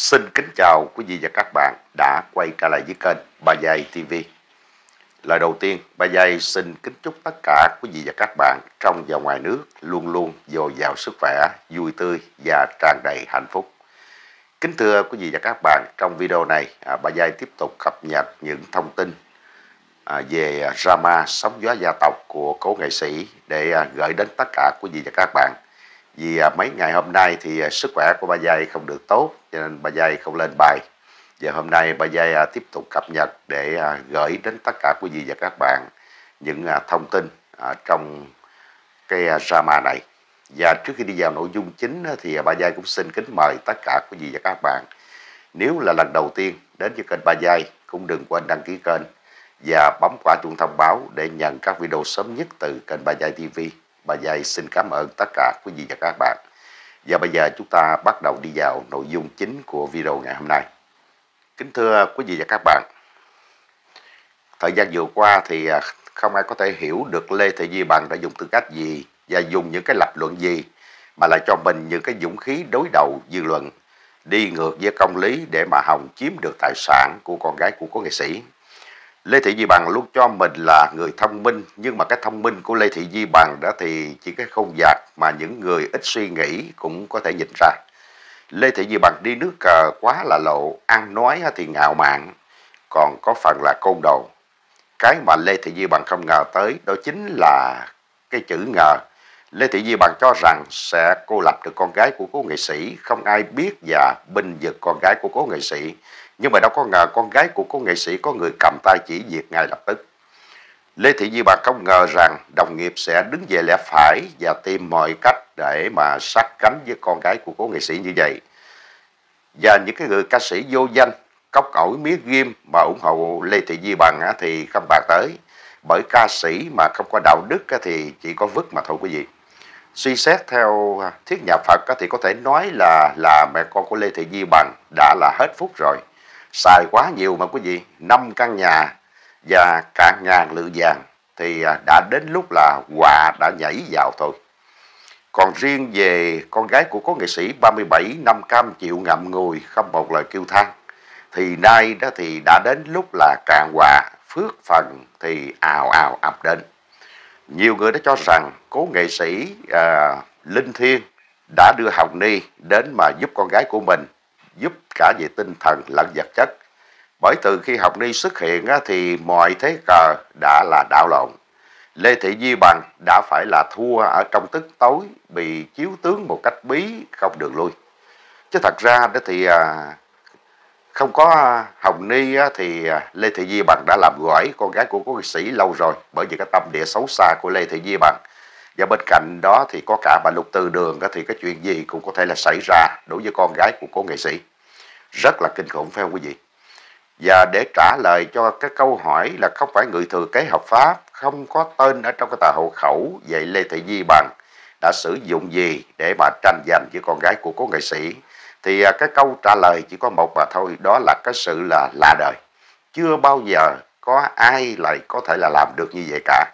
Xin kính chào quý vị và các bạn đã quay trở lại với kênh Ba Giai TV. Lời đầu tiên, Ba Giai xin kính chúc tất cả quý vị và các bạn trong và ngoài nước luôn luôn dồi dào sức khỏe, vui tươi và tràn đầy hạnh phúc. Kính thưa quý vị và các bạn, trong video này, Ba Giai tiếp tục cập nhật những thông tin về drama Sóng Gió Gia Tộc của cố nghệ sĩ để gửi đến tất cả quý vị và các bạn. Vì mấy ngày hôm nay thì sức khỏe của Ba Giai không được tốt, cho nên Ba Giai không lên bài. Và hôm nay Ba Giai tiếp tục cập nhật để gửi đến tất cả quý vị và các bạn những thông tin trong cái drama này. Và trước khi đi vào nội dung chính thì Ba Giai cũng xin kính mời tất cả quý vị và các bạn, nếu là lần đầu tiên đến với kênh Ba Giai, cũng đừng quên đăng ký kênh và bấm quả chuông thông báo để nhận các video sớm nhất từ kênh Ba Giai TV. Ba Giai xin cảm ơn tất cả quý vị và các bạn. Và bây giờ chúng ta bắt đầu đi vào nội dung chính của video ngày hôm nay. Kính thưa quý vị và các bạn, thời gian vừa qua thì không ai có thể hiểu được Lê Thị Duy Bằng đã dùng tư cách gì và dùng những cái lập luận gì mà lại cho mình những cái dũng khí đối đầu dư luận, đi ngược với công lý để mà hòng chiếm được tài sản của con gái của cố nghệ sĩ. Lê Thị Duy Bằng luôn cho mình là người thông minh, nhưng mà cái thông minh của Lê Thị Duy Bằng đó thì chỉ cái không dạt mà những người ít suy nghĩ cũng có thể nhìn ra. Lê Thị Duy Bằng đi nước cờ quá là lộ, ăn nói thì ngạo mạn, còn có phần là côn đồ. Cái mà Lê Thị Duy Bằng không ngờ tới đó chính là cái chữ ngờ. Lê Thị Duy Bằng cho rằng sẽ cô lập được con gái của cố nghệ sĩ, không ai biết và binh vực con gái của cố nghệ sĩ. Nhưng mà đâu có ngờ con gái của cố nghệ sĩ có người cầm tay chỉ việc ngay lập tức. Lê Thị Duy Bằng không ngờ rằng đồng nghiệp sẽ đứng về lẽ phải và tìm mọi cách để mà sát cánh với con gái của cố nghệ sĩ như vậy. Và những cái người ca sĩ vô danh, cốc ổi mía ghim mà ủng hộ Lê Thị Duy Bằng thì không bàn tới. Bởi ca sĩ mà không có đạo đức thì chỉ có vứt mà thôi quý vị. Suy xét theo thuyết nhà Phật thì có thể nói là mẹ con của Lê Thị Duy Bằng đã là hết phúc rồi. Xài quá nhiều mà quý vị, 5 căn nhà và cả ngàn lượng vàng thì đã đến lúc là quà đã nhảy vào thôi. Còn riêng về con gái của cố nghệ sĩ 37 năm cam chịu ngậm ngùi không một lời kêu than, thì nay đó thì đã đến lúc là cạn quà, phước phần thì ào ào ập đến. Nhiều người đã cho rằng cố nghệ sĩ Linh Thiên đã đưa Hồng Ni đến mà giúp con gái của mình, giúp cả về tinh thần lẫn vật chất. Bởi từ khi Hồng Ni xuất hiện thì mọi thế cờ đã là đảo lộn. Lê Thị Duy Bằng đã phải là thua ở trong tức tối, bị chiếu tướng một cách bí không đường lui. Chứ thật ra đó thì không có Hồng Ni thì Lê Thị Duy Bằng đã làm gỏi con gái của cố nghệ sĩ lâu rồi, bởi vì cái tâm địa xấu xa của Lê Thị Duy Bằng. Và bên cạnh đó thì có cả bà Lục Từ Đường thì cái chuyện gì cũng có thể là xảy ra đối với con gái của cố nghệ sĩ. Rất là kinh khủng phải không quý vị? Và để trả lời cho cái câu hỏi là không phải người thừa kế hợp pháp, không có tên ở trong cái tờ hộ khẩu, vậy Lê Thị Duy Bằng đã sử dụng gì để mà tranh giành với con gái của cố nghệ sĩ, thì cái câu trả lời chỉ có một mà thôi, đó là cái sự là lạ đời. Chưa bao giờ có ai lại có thể là làm được như vậy cả.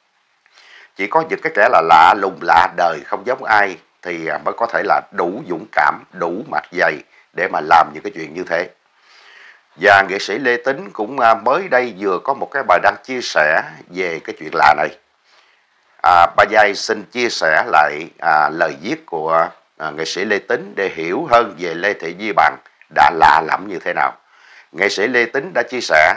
Chỉ có những cái kẻ là lạ lùng lạ đời không giống ai thì mới có thể là đủ dũng cảm, đủ mặt dày để mà làm những cái chuyện như thế. Và nghệ sĩ Lê Tính cũng mới đây vừa có một cái bài đăng chia sẻ về cái chuyện lạ này. Ba Giai xin chia sẻ lại lời viết của nghệ sĩ Lê Tính để hiểu hơn về Lê Thị Duy Bằng đã lạ lẫm như thế nào. Nghệ sĩ Lê Tính đã chia sẻ: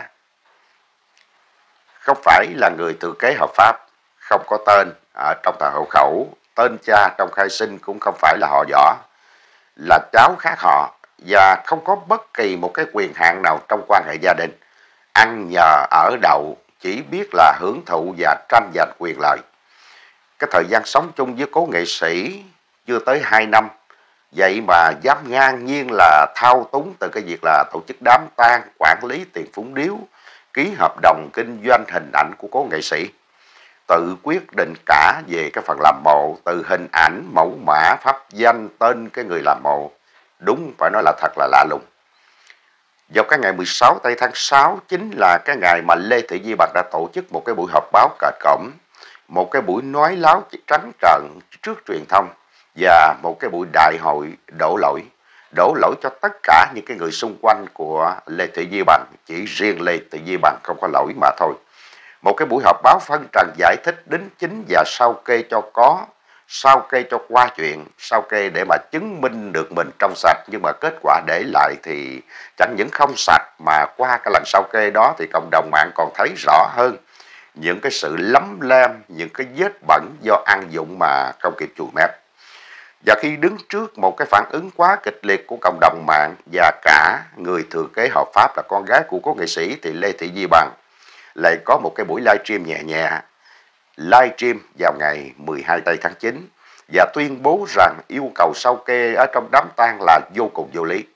không phải là người thừa kế hợp pháp, không có tên trong tờ hộ khẩu, tên cha trong khai sinh cũng không phải là họ Võ, là cháu khác họ, và không có bất kỳ một cái quyền hạn nào trong quan hệ gia đình. Ăn nhờ ở đậu, chỉ biết là hưởng thụ và tranh giành quyền lợi. Cái thời gian sống chung với cố nghệ sĩ chưa tới 2 năm, vậy mà dám ngang nhiên là thao túng từ cái việc là tổ chức đám tang, quản lý tiền phúng điếu, ký hợp đồng kinh doanh hình ảnh của cố nghệ sĩ, tự quyết định cả về cái phần làm mộ, từ hình ảnh, mẫu mã, pháp danh, tên cái người làm mộ. Đúng phải nói là thật là lạ lùng. Vào cái ngày 16 tây tháng 6 chính là cái ngày mà Lê Thị Duy Bằng đã tổ chức một cái buổi họp báo cệt cổng, một cái buổi nói láo trắng trợn trước truyền thông và một cái buổi đại hội đổ lỗi. đổ lỗi cho tất cả những cái người xung quanh của Lê Thị Di Bằng, chỉ riêng Lê Thị Di Bằng không có lỗi mà thôi. Một cái buổi họp báo phân trần giải thích đính chính và sao kê cho có, sao kê cho qua chuyện, sao kê để mà chứng minh được mình trong sạch, nhưng mà kết quả để lại thì chẳng những không sạch mà qua cái lần sao kê đó thì cộng đồng mạng còn thấy rõ hơn những cái sự lấm lem, những cái vết bẩn do ăn dụng mà không kịp chùi mép. Và khi đứng trước một cái phản ứng quá kịch liệt của cộng đồng mạng và cả người thừa kế hợp pháp là con gái của cố nghệ sĩ, thì Lê Thị Di Bằng lại có một cái buổi livestream nhẹ nhẹ, livestream vào ngày 12 tây tháng 9 và tuyên bố rằng yêu cầu sao kê ở trong đám tang là vô cùng vô lý.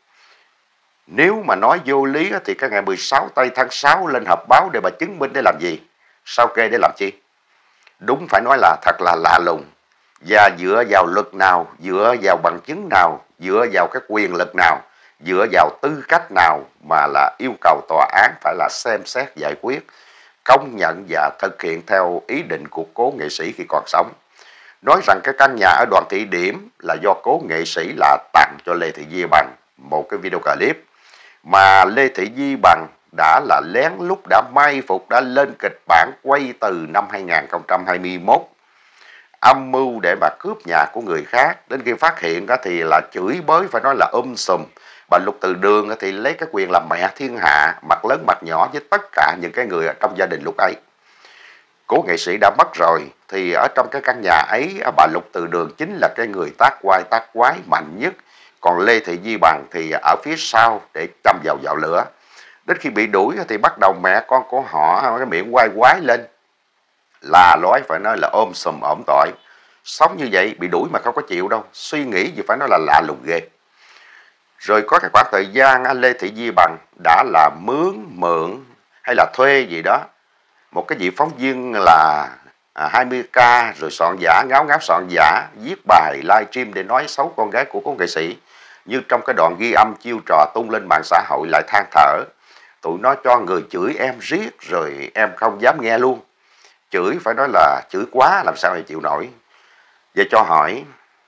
Nếu mà nói vô lý thì cái ngày 16 tây tháng 6 lên họp báo để mà chứng minh để làm gì? Sao kê để làm chi? Đúng phải nói là thật là lạ lùng. Và dựa vào luật nào, dựa vào bằng chứng nào, dựa vào cái quyền lực nào, dựa vào tư cách nào mà là yêu cầu tòa án phải là xem xét giải quyết, công nhận và thực hiện theo ý định của cố nghệ sĩ khi còn sống. Nói rằng cái căn nhà ở Đoàn Thị Điểm là do cố nghệ sĩ là tặng cho Lê Thị Di Bằng một cái video clip mà Lê Thị Di Bằng đã là lén lút, đã may phục, đã lên kịch bản quay từ năm 2021, âm mưu để mà cướp nhà của người khác. Đến khi phát hiện thì là chửi bới, phải nói là sùm. Bà Lục Từ Đường thì lấy cái quyền làm mẹ thiên hạ, mặt lớn mặt nhỏ với tất cả những cái người ở trong gia đình lúc ấy. Cố nghệ sĩ đã mất rồi thì ở trong cái căn nhà ấy, bà Lục Từ Đường chính là cái người tác quai tác quái mạnh nhất. Còn Lê Thị Di Bằng thì ở phía sau để châm dầu vào lửa. Đến khi bị đuổi thì bắt đầu mẹ con của họ cái miệng quay quái lên, là lối, phải nói là sùm ổm tỏi. Sống như vậy bị đuổi mà không có chịu đâu, suy nghĩ gì phải nói là lạ lùng ghê. Rồi có cái khoảng thời gian Lê Thị Di Bằng đã là mượn hay là thuê gì đó một cái vị phóng viên là 20k, rồi soạn giả, ngáo soạn giả, viết bài livestream để nói xấu con gái của cố nghệ sĩ. Như trong cái đoạn ghi âm chiêu trò tung lên mạng xã hội lại than thở: tụi nó cho người chửi em riết rồi em không dám nghe luôn. Chửi phải nói là chửi quá làm sao mà chịu nổi. Vậy cho hỏi,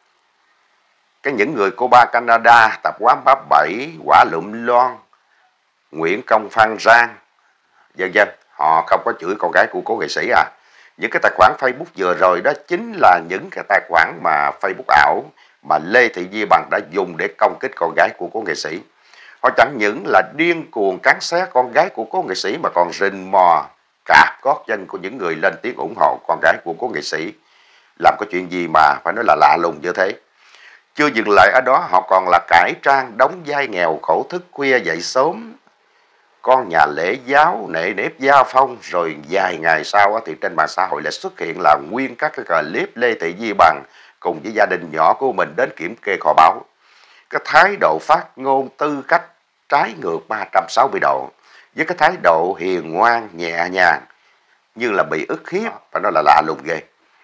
những người cô ba Canada, tập quán Bá Bảy, Quả Lụm Loan, Nguyễn Công Phan Rang, vân vân, họ không có chửi con gái của cố nghệ sĩ à? Những cái tài khoản Facebook vừa rồi đó chính là những cái tài khoản mà Facebook ảo mà Lê Thị Di Bằng đã dùng để công kích con gái của cố nghệ sĩ. Họ chẳng những là điên cuồng cắn xé con gái của cố nghệ sĩ mà còn rình mò cạp gót chân của những người lên tiếng ủng hộ con gái của cố nghệ sĩ. Làm cái chuyện gì mà phải nói là lạ lùng như thế. Chưa dừng lại ở đó, họ còn là cải trang đóng vai nghèo khổ thức khuya dậy sớm, con nhà lễ giáo, nệ nếp gia phong. Rồi vài ngày sau thì trên mạng xã hội lại xuất hiện là nguyên các cái clip Lê Thị Di Bằng cùng với gia đình nhỏ của mình đến kiểm kê kho báu. Cái thái độ phát ngôn tư cách trái ngược 360 độ, với cái thái độ hiền ngoan nhẹ nhàng như là bị ức hiếp, và nó là lạ lùng ghê.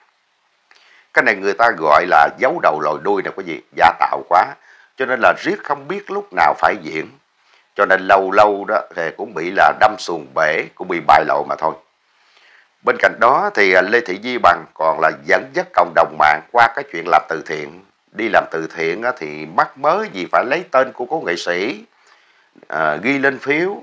Cái này người ta gọi là giấu đầu lòi đuôi nè quý vị, giả tạo quá, cho nên là riết không biết lúc nào phải diễn, cho nên lâu lâu đó thì cũng bị là đâm xuồng bể, cũng bị bại lộ mà thôi. Bên cạnh đó thì Lê Thị Di Bằng còn là dẫn dắt cộng đồng mạng qua cái chuyện làm từ thiện. Đi làm từ thiện thì mắc mớ gì phải lấy tên của cố nghệ sĩ, ghi lên phiếu.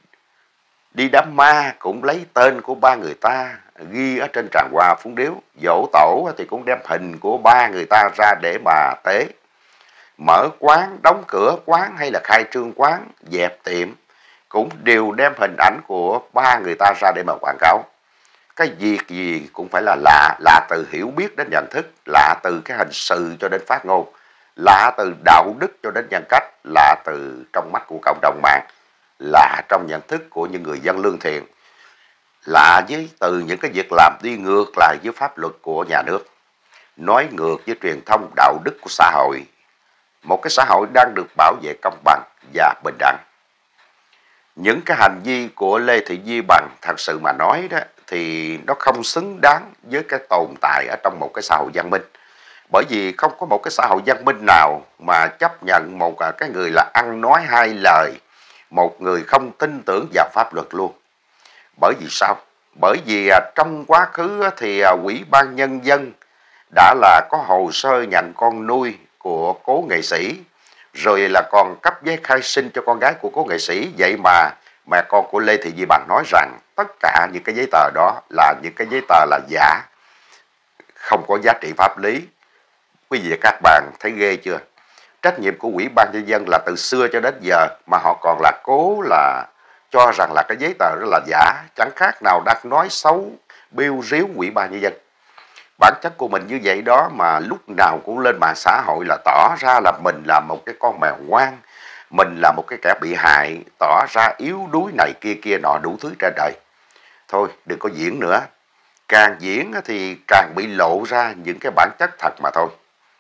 Đi đám ma cũng lấy tên của ba người ta, ghi ở trên tràng hoa phúng điếu. Giỗ tổ thì cũng đem hình của ba người ta ra để mà tế. Mở quán, đóng cửa quán hay là khai trương quán, dẹp tiệm cũng đều đem hình ảnh của ba người ta ra để mà quảng cáo. Cái việc gì cũng phải là lạ, lạ từ hiểu biết đến nhận thức, lạ từ cái hành sự cho đến phát ngôn, lạ từ đạo đức cho đến nhân cách, lạ từ trong mắt của cộng đồng mạng, lạ trong nhận thức của những người dân lương thiện, lạ từ những cái việc làm đi ngược lại với pháp luật của nhà nước, nói ngược với truyền thông đạo đức của xã hội, một cái xã hội đang được bảo vệ công bằng và bình đẳng. Những cái hành vi của Lê Thị Di Bằng thật sự mà nói đó thì nó không xứng đáng với cái tồn tại ở trong một cái xã hội văn minh. Bởi vì không có một cái xã hội văn minh nào mà chấp nhận một cái người là ăn nói hai lời, một người không tin tưởng vào pháp luật luôn. Bởi vì sao? Bởi vì trong quá khứ thì Ủy ban Nhân dân đã là có hồ sơ nhận con nuôi của cố nghệ sĩ, rồi là còn cấp giấy khai sinh cho con gái của cố nghệ sĩ. Vậy mà mẹ con của Lê Thị Di Bằng nói rằng tất cả những cái giấy tờ đó là những cái giấy tờ là giả, không có giá trị pháp lý. Quý vị và các bạn thấy ghê chưa? Trách nhiệm của Ủy ban Nhân dân là từ xưa cho đến giờ mà họ còn là cố là cho rằng là cái giấy tờ đó là giả, chẳng khác nào đang nói xấu, bêu ríu Ủy ban Nhân dân. Bản chất của mình như vậy đó mà lúc nào cũng lên mạng xã hội là tỏ ra là mình là một cái con mèo ngoan, mình là một cái kẻ bị hại, tỏ ra yếu đuối này kia kia nọ đủ thứ trên đời. Thôi đừng có diễn nữa, càng diễn thì càng bị lộ ra những cái bản chất thật mà thôi.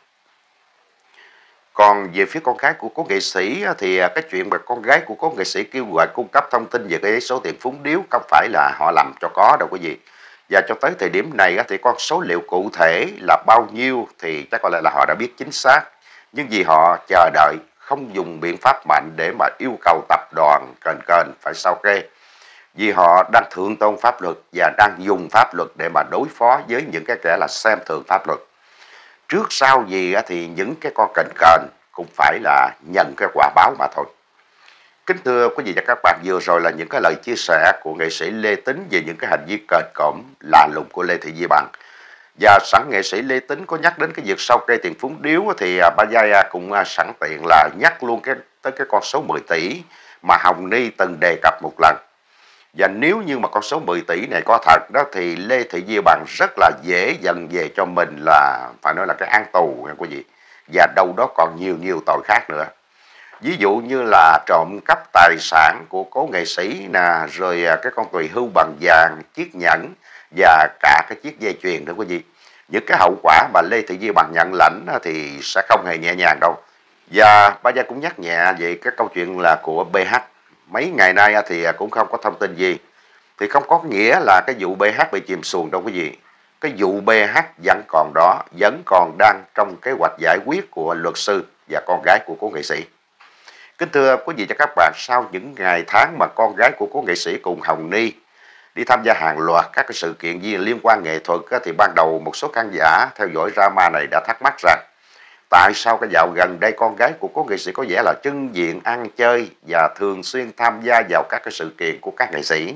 Còn về phía con gái của cố nghệ sĩ thì cái chuyện mà con gái của cố nghệ sĩ kêu gọi cung cấp thông tin về cái số tiền phúng điếu không phải là họ làm cho có đâu quý vị. Và cho tới thời điểm này thì con số liệu cụ thể là bao nhiêu thì chắc có lẽ là họ đã biết chính xác. Nhưng vì họ chờ đợi, không dùng biện pháp mạnh để mà yêu cầu tập đoàn kênh phải sao kê. Vì họ đang thượng tôn pháp luật và đang dùng pháp luật để mà đối phó với những cái kẻ là xem thường pháp luật. Trước sau gì thì những cái con kênh cũng phải là nhận cái quả báo mà thôi. Kính thưa quý vị và các bạn, vừa rồi là những cái lời chia sẻ của nghệ sĩ Lê Tính về những cái hành vi kền cộm lạ lùng của Lê Thị Di Bằng. Và sẵn nghệ sĩ Lê Tính có nhắc đến cái việc sau cây tiền phúng điếu thì ba Giai cũng sẵn tiện là nhắc luôn tới cái con số 10 tỷ mà Hồng Ni từng đề cập một lần. Và nếu như mà con số 10 tỷ này có thật đó thì Lê Thị Di Bằng rất là dễ dần về cho mình là phải nói là cái án tù nha quý vị. Và đâu đó còn nhiều tội khác nữa. Ví dụ như là trộm cắp tài sản của cố nghệ sĩ nè, rồi cái con tùy hưu bằng vàng, chiếc nhẫn và cả cái chiếc dây chuyền nữa quý vị. Những cái hậu quả mà Lê Thị Di Bằng nhận lãnh thì sẽ không hề nhẹ nhàng đâu. Và ba Gia cũng nhắc nhẹ về cái câu chuyện là của BH. Mấy ngày nay thì cũng không có thông tin gì. Thì không có nghĩa là cái vụ BH bị chìm xuồng đâu quý vị. Cái vụ BH vẫn còn đó, vẫn còn đang trong kế hoạch giải quyết của luật sư và con gái của cố nghệ sĩ. Kính thưa quý vị và các bạn, sau những ngày tháng mà con gái của cố nghệ sĩ cùng Hồng Ni đi tham gia hàng loạt các cái sự kiện gì liên quan nghệ thuật thì ban đầu một số khán giả theo dõi drama này đã thắc mắc rằng tại sao cái dạo gần đây con gái của cố nghệ sĩ có vẻ là trưng diện ăn chơi và thường xuyên tham gia vào các cái sự kiện của các nghệ sĩ.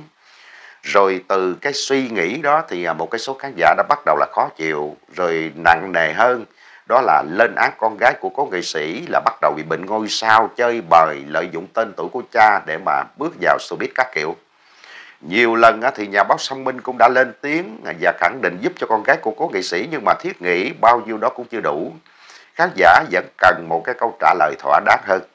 Rồi từ cái suy nghĩ đó thì một cái số khán giả đã bắt đầu là khó chịu, rồi nặng nề hơn đó là lên án con gái của cố nghệ sĩ là bắt đầu bị bệnh ngôi sao, chơi bời, lợi dụng tên tuổi của cha để mà bước vào showbiz các kiểu. Nhiều lần thì nhà báo Song Minh cũng đã lên tiếng và khẳng định giúp cho con gái của cố nghệ sĩ, nhưng mà thiết nghĩ bao nhiêu đó cũng chưa đủ. Khán giả vẫn cần một cái câu trả lời thỏa đáng hơn.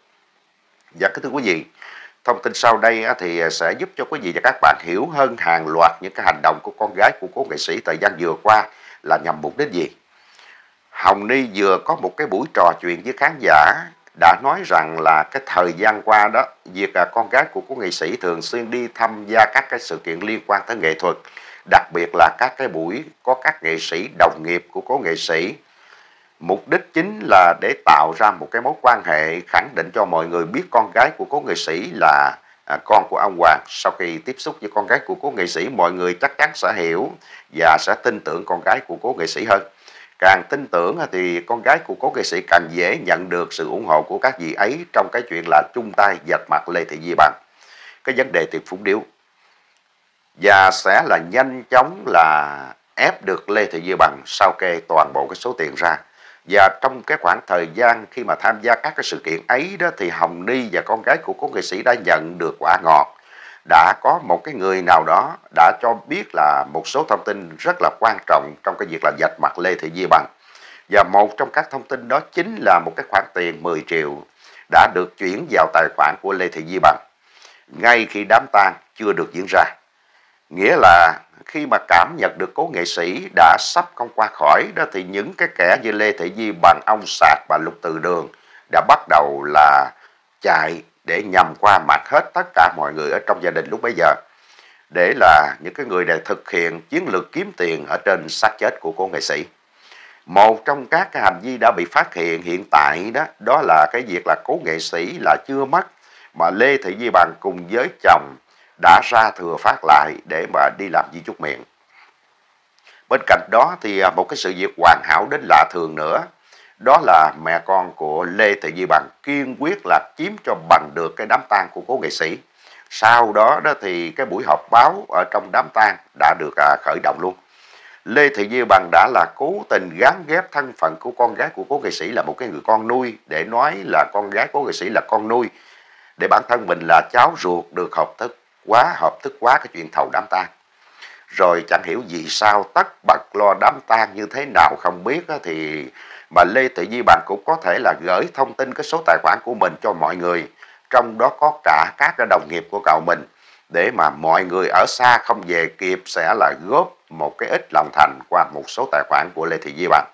Và kính thưa quý vị, thông tin sau đây thì sẽ giúp cho quý vị và các bạn hiểu hơn hàng loạt những cái hành động của con gái của cố nghệ sĩ thời gian vừa qua là nhằm mục đích gì. Hồng Ni vừa có một cái buổi trò chuyện với khán giả đã nói rằng là cái thời gian qua đó, việc con gái của cố nghệ sĩ thường xuyên đi tham gia các cái sự kiện liên quan tới nghệ thuật, đặc biệt là các cái buổi có các nghệ sĩ đồng nghiệp của cố nghệ sĩ. Mục đích chính là để tạo ra một cái mối quan hệ, khẳng định cho mọi người biết con gái của cố nghệ sĩ là con của ông Hoàng. Sau khi tiếp xúc với con gái của cố nghệ sĩ, mọi người chắc chắn sẽ hiểu và sẽ tin tưởng con gái của cố nghệ sĩ hơn. Càng tin tưởng thì con gái của cố nghệ sĩ càng dễ nhận được sự ủng hộ của các vị ấy trong cái chuyện là chung tay dạch mặt Lê Thị Di Bằng cái vấn đề tiền phúng điếu, và sẽ là nhanh chóng là ép được Lê Thị Di Bằng sao kê toàn bộ cái số tiền ra. Và trong cái khoảng thời gian khi mà tham gia các cái sự kiện ấy đó thì Hồng Ni và con gái của cố nghệ sĩ đã nhận được quả ngọt. Đã có một cái người nào đó đã cho biết là một số thông tin rất là quan trọng trong cái việc là vạch mặt Lê Thị Di Bằng. Và một trong các thông tin đó chính là một cái khoản tiền 10 triệu đã được chuyển vào tài khoản của Lê Thị Di Bằng ngay khi đám tang chưa được diễn ra. Nghĩa là khi mà cảm nhận được cố nghệ sĩ đã sắp không qua khỏi đó thì những cái kẻ như Lê Thị Di Bằng, ông Sạc và Lục Từ Đường đã bắt đầu là chạy để nhằm qua mặt hết tất cả mọi người ở trong gia đình lúc bấy giờ, để là những cái người này thực hiện chiến lược kiếm tiền ở trên xác chết của cố nghệ sĩ. Một trong các cái hành vi đã bị phát hiện hiện tại đó, đó là cái việc là cố nghệ sĩ là chưa mất mà Lê Thị Di Bằng cùng với chồng đã ra thừa phát lại để mà đi làm di chúc miệng. Bên cạnh đó thì một cái sự việc hoàn hảo đến lạ thường nữa, đó là mẹ con của Lê Thị Di Bằng kiên quyết là chiếm cho bằng được cái đám tang của cố nghệ sĩ. Sau đó đó thì cái buổi họp báo ở trong đám tang đã được khởi động luôn. Lê Thị Di Bằng đã là cố tình gán ghép thân phận của con gái của cố nghệ sĩ là một cái người con nuôi, để nói là con gái cố nghệ sĩ là con nuôi, để bản thân mình là cháu ruột được hợp thức hóa cái chuyện thầu đám tang. Rồi chẳng hiểu vì sao tất bật lo đám tang như thế nào không biết thì mà Lê Thị Di Bằng cũng có thể là gửi thông tin cái số tài khoản của mình cho mọi người, trong đó có cả các cái đồng nghiệp của cậu mình, để mà mọi người ở xa không về kịp sẽ là góp một cái ít lòng thành qua một số tài khoản của Lê Thị Di Bằng.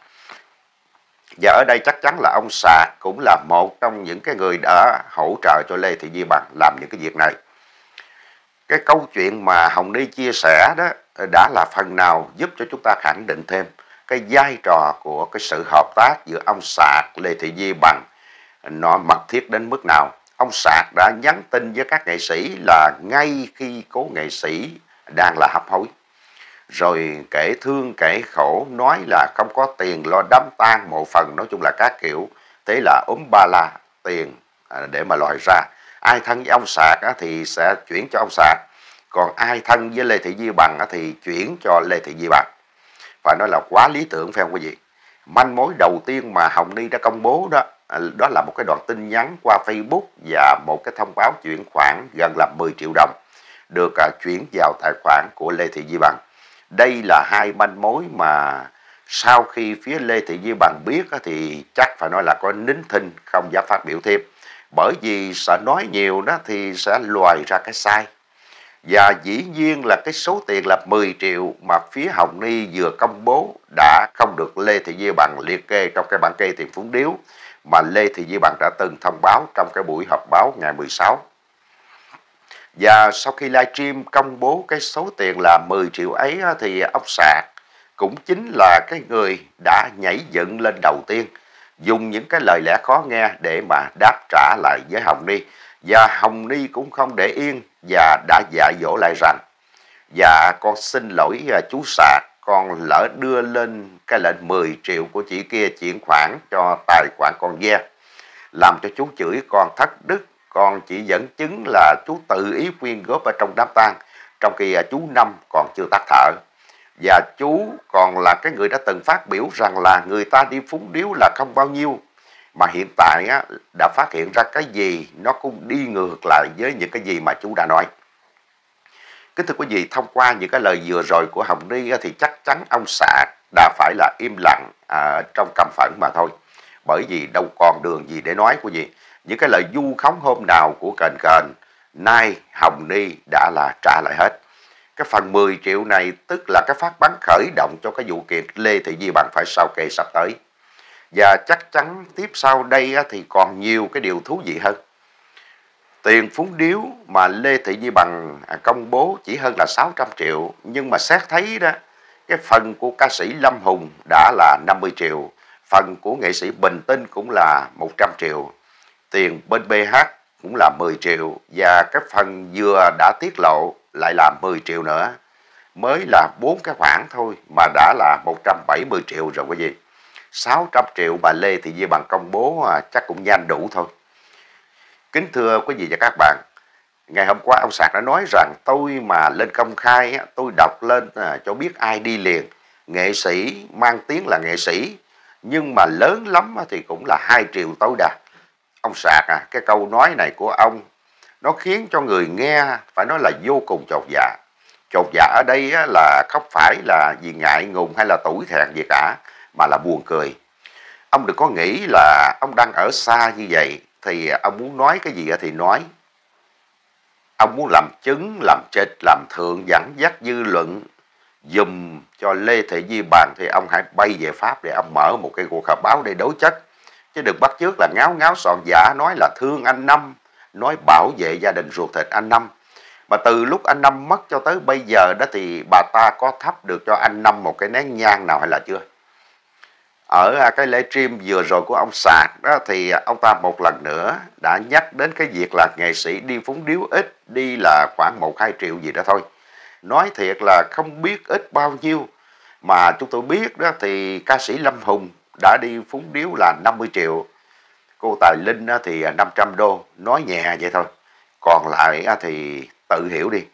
Và ở đây chắc chắn là ông Sạc cũng là một trong những cái người đã hỗ trợ cho Lê Thị Di Bằng làm những cái việc này. Cái câu chuyện mà Hồng Ni chia sẻ đó đã là phần nào giúp cho chúng ta khẳng định thêm cái vai trò của cái sự hợp tác giữa ông Sạc, Lê Thị Di Bằng nó mật thiết đến mức nào. Ông Sạc đã nhắn tin với các nghệ sĩ là ngay khi cố nghệ sĩ đang là hấp hối, rồi kể thương kể khổ, nói là không có tiền lo đám tang mộ phần, nói chung là các kiểu. Thế là ba la tiền để mà loại ra. Ai thân với ông Sạc thì sẽ chuyển cho ông Sạc, còn ai thân với Lê Thị Di Bằng thì chuyển cho Lê Thị Di Bằng. Và nói là quá lý tưởng phải không quý vị? Manh mối đầu tiên mà Hồng Ni đã công bố đó, đó là một cái đoạn tin nhắn qua Facebook và một cái thông báo chuyển khoản gần là 10 triệu đồng được chuyển vào tài khoản của Lê Thị Di Bằng. Đây là hai manh mối mà sau khi phía Lê Thị Di Bằng biết thì chắc phải nói là có nín thinh không dám phát biểu thêm, bởi vì sợ nói nhiều đó thì sẽ loài ra cái sai. Và dĩ nhiên là cái số tiền là 10 triệu mà phía Hồng Ni vừa công bố đã không được Lê Thị Di Bằng liệt kê trong cái bảng kê tiền phúng điếu mà Lê Thị Di Bằng đã từng thông báo trong cái buổi họp báo ngày 16. Và sau khi livestream công bố cái số tiền là 10 triệu ấy thì ông Sạc cũng chính là cái người đã nhảy dựng lên đầu tiên, dùng những cái lời lẽ khó nghe để mà đáp trả lại với Hồng Ni. Và Hồng Ni cũng không để yên và đã dạy dỗ lại rằng: "Dạ con xin lỗi chú Sạc, con lỡ đưa lên cái lệnh 10 triệu của chị kia chuyển khoản cho tài khoản con ve, làm cho chú chửi con thất đức. Con chỉ dẫn chứng là chú tự ý quyên góp ở trong đám tang, trong khi chú Năm còn chưa tắt thở. Và chú còn là cái người đã từng phát biểu rằng là người ta đi phúng điếu là không bao nhiêu, mà hiện tại đã phát hiện ra cái gì nó cũng đi ngược lại với những cái gì mà chú đã nói." Kính thưa quý vị, thông qua những cái lời vừa rồi của Hồng Ni thì chắc chắn ông Sạc đã phải là im lặng trong căm phẫn mà thôi, bởi vì đâu còn đường gì để nói quý vị. Những cái lời vu khống hôm nào của Kền Kền, nay Hồng Ni đã là trả lại hết. Cái phần 10 triệu này tức là cái phát bắn khởi động cho cái vụ kiện Lê Thị Di Bằng phải sao kê sắp tới. Và chắc chắn tiếp sau đây thì còn nhiều cái điều thú vị hơn. Tiền phúng điếu mà Lê Thị Di Bằng công bố chỉ hơn là 600 triệu, nhưng mà xét thấy đó, cái phần của ca sĩ Lâm Hùng đã là 50 triệu, phần của nghệ sĩ Bình Tinh cũng là 100 triệu, tiền bên BH cũng là 10 triệu, và cái phần vừa đã tiết lộ lại là 10 triệu nữa. Mới là 4 cái khoản thôi mà đã là 170 triệu rồi quý vị. 600 triệu mà Lê Thị Di Bằng công bố chắc cũng nhanh đủ thôi. Kính thưa quý vị và các bạn, ngày hôm qua ông Sạc đã nói rằng tôi mà lên công khai, tôi đọc lên cho biết ai đi liền. Nghệ sĩ mang tiếng là nghệ sĩ, nhưng mà lớn lắm thì cũng là 2 triệu tối đa. Ông Sạc cái câu nói này của ông nó khiến cho người nghe phải nói là vô cùng chột dạ. Chột dạ ở đây là không phải là vì ngại ngùng hay là tủi thẹn gì cả, mà là buồn cười. Ông đừng có nghĩ là ông đang ở xa như vậy thì ông muốn nói cái gì thì nói. Ông muốn làm chứng, làm trịch, làm thượng, dẫn dắt dư luận dùm cho Lê Thị Di Bằng thì ông hãy bay về Pháp để ông mở một cái cuộc họp báo để đối chất. Chứ đừng bắt chước là ngáo ngáo sòn giả nói là thương anh Năm, nói bảo vệ gia đình ruột thịt anh Năm. Mà từ lúc anh Năm mất cho tới bây giờ đó thì bà ta có thắp được cho anh Năm một cái nén nhang nào hay là chưa? Ở cái livestream vừa rồi của ông Sạc đó thì ông ta một lần nữa đã nhắc đến cái việc là nghệ sĩ đi phúng điếu ít, đi là khoảng 1-2 triệu gì đó thôi. Nói thiệt là không biết ít bao nhiêu, mà chúng tôi biết đó thì ca sĩ Lâm Hùng đã đi phúng điếu là 50 triệu, cô Tài Linh thì 500 đô, nói nhẹ vậy thôi. Còn lại thì tự hiểu đi.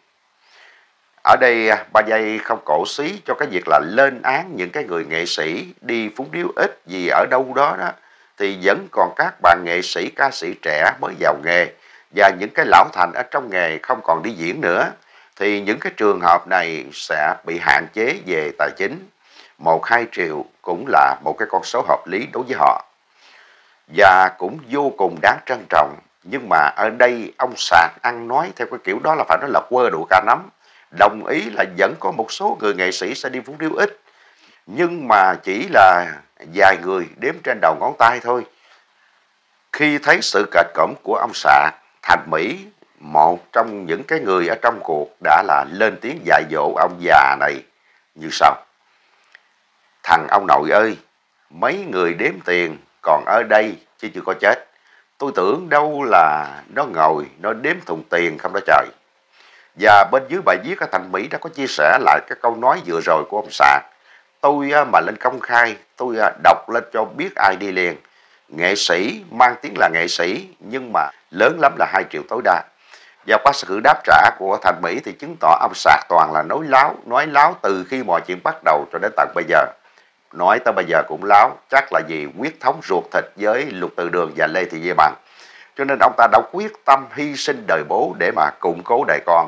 Ở đây ba giây không cổ xí cho cái việc là lên án những cái người nghệ sĩ đi phúng điếu ít gì ở đâu đó đó, thì vẫn còn các bạn nghệ sĩ, ca sĩ trẻ mới vào nghề và những cái lão thành ở trong nghề không còn đi diễn nữa, thì những cái trường hợp này sẽ bị hạn chế về tài chính. 1-2 triệu cũng là một cái con số hợp lý đối với họ và cũng vô cùng đáng trân trọng. Nhưng mà ở đây ông Sạc ăn nói theo cái kiểu đó là phải nói là quơ đũa cả nắm. Đồng ý là vẫn có một số người nghệ sĩ sẽ đi phúng điếu ít, nhưng mà chỉ là vài người đếm trên đầu ngón tay thôi. Khi thấy sự kệch cỡm của ông Sạc, Thành Mỹ, một trong những cái người ở trong cuộc, đã là lên tiếng dạy dỗ ông già này như sau: thằng ông nội ơi, mấy người đếm tiền còn ở đây chứ chưa có chết. Tôi tưởng đâu là nó ngồi nó đếm thùng tiền không đó trời. Và bên dưới bài viết Thành Mỹ đã có chia sẻ lại cái câu nói vừa rồi của ông Sạc. Tôi mà lên công khai, tôi đọc lên cho biết ai đi liền. Nghệ sĩ mang tiếng là nghệ sĩ, nhưng mà lớn lắm là 2 triệu tối đa. Và qua sự đáp trả của Thành Mỹ thì chứng tỏ ông Sạc toàn là nói láo từ khi mọi chuyện bắt đầu cho đến tận bây giờ. Nói tới bây giờ cũng láo, chắc là vì quyết thống ruột thịt với Lục Từ Đường và Lê Thị Diê Bằng. Cho nên ông ta đã quyết tâm hy sinh đời bố để mà củng cố đời con.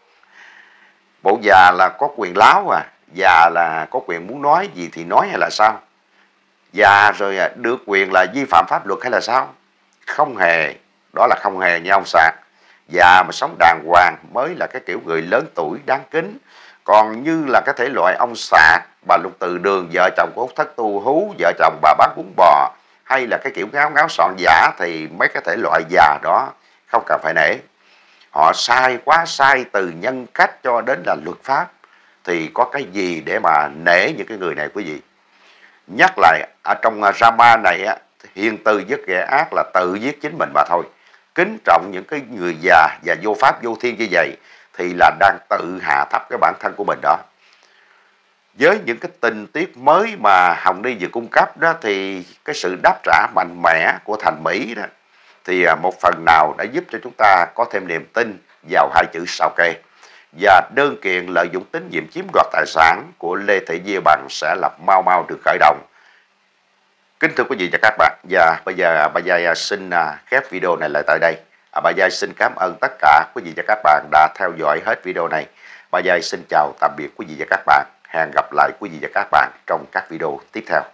Bộ già là có quyền láo à, già là có quyền muốn nói gì thì nói hay là sao? Già rồi được quyền là vi phạm pháp luật hay là sao? Không hề, đó là không hề nha ông Sạc. Già mà sống đàng hoàng mới là cái kiểu người lớn tuổi đáng kính. Còn như là cái thể loại ông Sạc, bà Lục Từ Đường, vợ chồng của Út Thất Tu Hú, vợ chồng bà bán bún bò, hay là cái kiểu ngáo ngáo sọn giả, thì mấy cái thể loại già đó không cần phải nể. Họ sai quá sai từ nhân cách cho đến là luật pháp, thì có cái gì để mà nể những cái người này quý vị? Nhắc lại, ở trong drama này hiền từ rất ghẻ ác là tự giết chính mình mà thôi. Kính trọng những cái người già và vô pháp vô thiên như vậy thì là đang tự hạ thấp cái bản thân của mình đó. Với những cái tình tiết mới mà Hồng Ni vừa cung cấp đó, thì cái sự đáp trả mạnh mẽ của Thành Mỹ đó thì một phần nào đã giúp cho chúng ta có thêm niềm tin vào 2 chữ sao kê. Và đơn kiện lợi dụng tín nhiệm chiếm đoạt tài sản của Lê Thị Diê Bằng sẽ là mau được khởi động. Kính thưa quý vị và các bạn, và bây giờ bà Giai xin khép video này lại tại đây. Bà Giai xin cảm ơn tất cả quý vị và các bạn đã theo dõi hết video này. Bà Giai xin chào tạm biệt quý vị và các bạn. Hẹn gặp lại quý vị và các bạn trong các video tiếp theo.